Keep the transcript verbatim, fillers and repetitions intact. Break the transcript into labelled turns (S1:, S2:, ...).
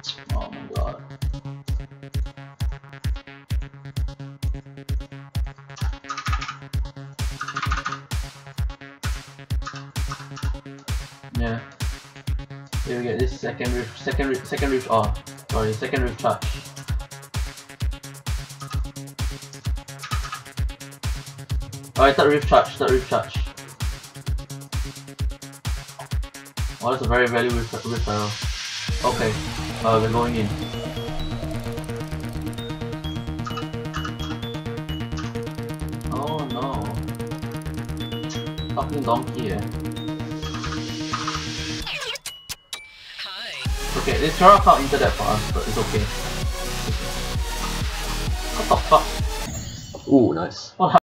S1: Oh my god. Yeah. Here we get this second roof, second roof, second roof. Oh, sorry, second roof charge. Alright, third roof charge, third roof charge. Oh, that's a very valuable roof, roof arrow. Okay, uh, we're going in. Oh no. Fucking donkey, eh. Okay, this Terra can't enter that for us, but it's okay. What the fuck? Ooh, nice. What